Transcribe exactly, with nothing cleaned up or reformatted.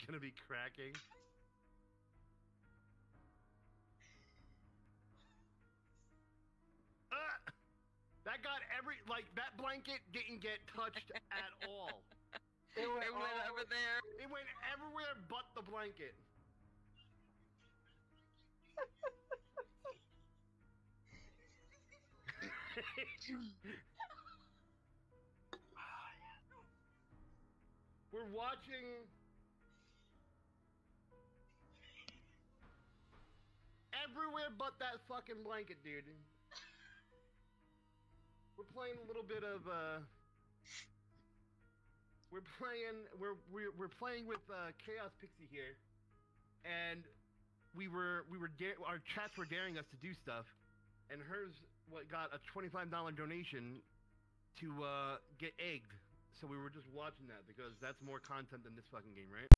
gonna be cracking. Uh, that got every like that blanket didn't get touched at all. It went, It went all- over there. It went everywhere but the blanket. We're watching everywhere but that fucking blanket, dude. We're playing a little bit of uh we're playing we're we're, we're playing with uh Chaos Pixie here, and we were we were da- our chats were daring us to do stuff, and hers what got a twenty-five dollar donation to uh get egged. So we were just watching that because that's more content than this fucking game, right?